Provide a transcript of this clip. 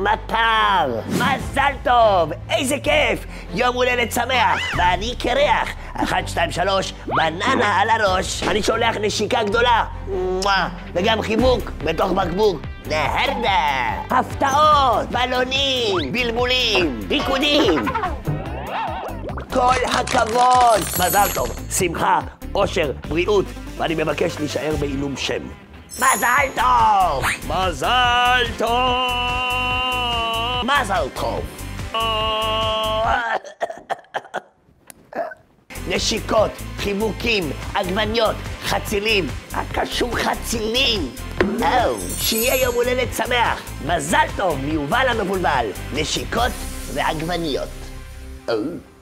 מטר. מזל טוב, איזה כיף, יום הולדת שמח, ואני קרח. 1, 2, 3, בננה על הראש. אני שולח נשיקה גדולה, וגם חיבוק בתוך בקבוק. נהרדה, הפתעות, בלונים, בלבולים, ריקודים. כל הכבוד, מזל טוב, שמחה, אושר, בריאות, ואני מבקש להישאר בעילום שם. מזל טוב! מזל טוב! מזל טוב! נשיקות, חיבוקים, עגבניות, חצילים, הקשור חצילים. שיהיה יום הולדת שמח, מזל טוב מיובל המבולבל, נשיקות ועגבניות.